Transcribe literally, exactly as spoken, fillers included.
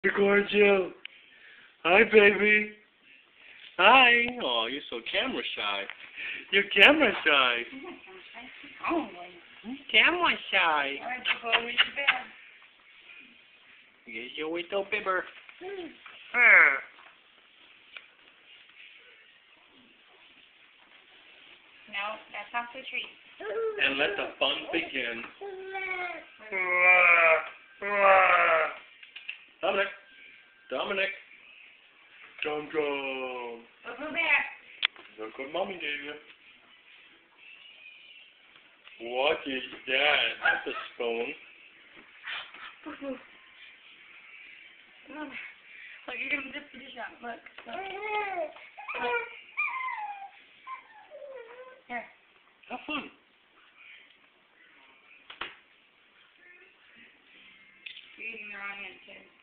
Record you. Hi, baby. Hi. Oh, you're so camera shy. You're camera shy. Oh, Camera shy. I have to go away to bed. Here's your little bibber. No, that's off the tree. And let the fun begin. Dominic. Dominic. Dum dum. Look who there. Look what mommy gave you. What is that? That's a spoon. Look, you're going to zip the dish out. Look. Look. Look. Here. Have fun. You're eating the wrong end, too.